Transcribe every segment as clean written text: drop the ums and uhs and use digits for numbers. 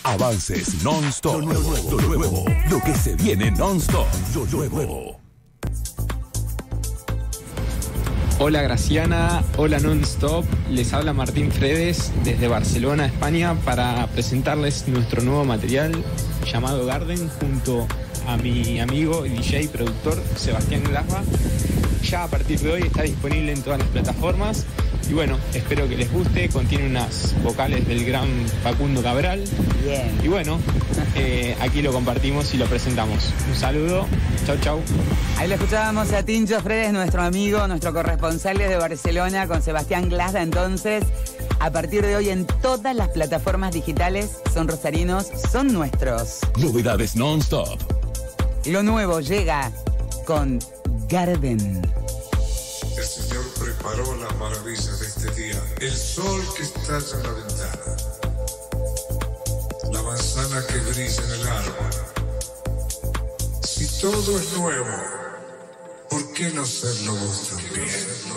Avances non-stop. Lo nuevo. Lo que se viene non-stop. Lo nuevo. Hola Graciana, hola Non-Stop, les habla Martín Fredes desde Barcelona, España, para presentarles nuestro nuevo material llamado Garden junto a mi amigo y DJ y productor Sebastián Glasba. Ya a partir de hoy está disponible en todas las plataformas y bueno, espero que les guste, contiene unas vocales del gran Facundo Cabral. Bien. Y bueno, aquí lo compartimos y lo presentamos. Un saludo, chau. Ahí lo escuchábamos a Tincho Fredes, nuestro amigo, nuestro corresponsal desde Barcelona, con Sebastián Glasda. Entonces, a partir de hoy en todas las plataformas digitales, son rosarinos, son nuestros. Novedades non-stop. Lo nuevo llega con Garden. El Señor preparó la maravilla de este día. El sol que estalla en la ventana. La manzana que brilla en el árbol. Si todo es nuevo, ¿por qué no serlo vos también?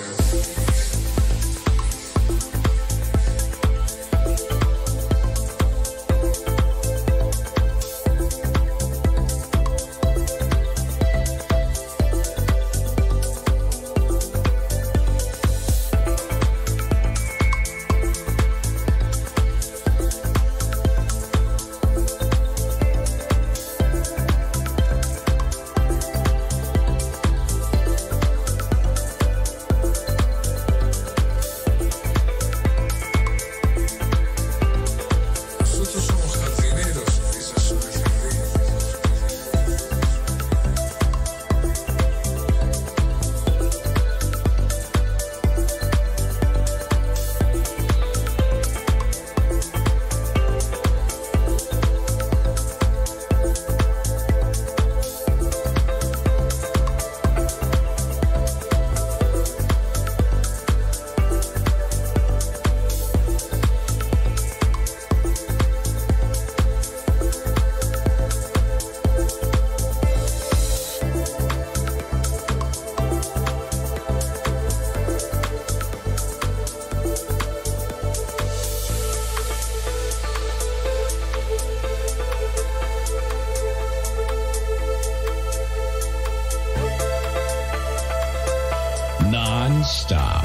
Non-stop.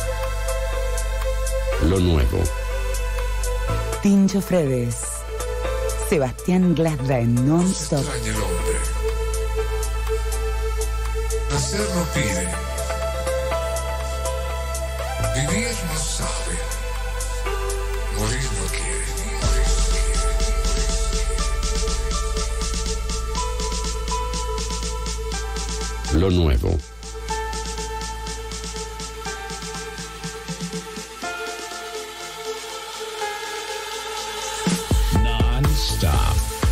Lo nuevo. Tincho Fredes, Sebastián Glasda en Non-Stop. Extraña el hombre. Nacer no pide. Vivir no sabe. Morir no quiere. Lo nuevo. Non-stop.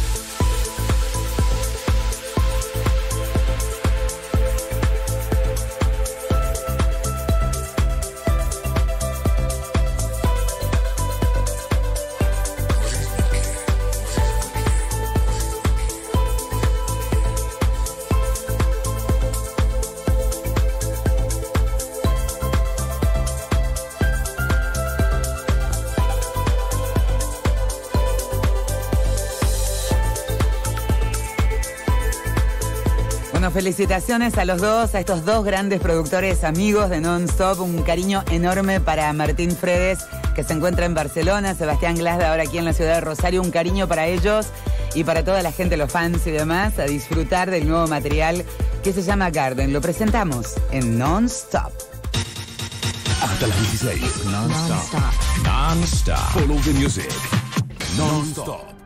Bueno, felicitaciones a los dos, a estos dos grandes productores amigos de Non-Stop. Un cariño enorme para Martín Fredes, que se encuentra en Barcelona, Sebastián Glasda ahora aquí en la ciudad de Rosario. Un cariño para ellos y para toda la gente, los fans y demás, a disfrutar del nuevo material que se llama Garden. Lo presentamos en Non-Stop. Hasta las 16. Non-stop. Non-stop. Follow the music. Non-stop.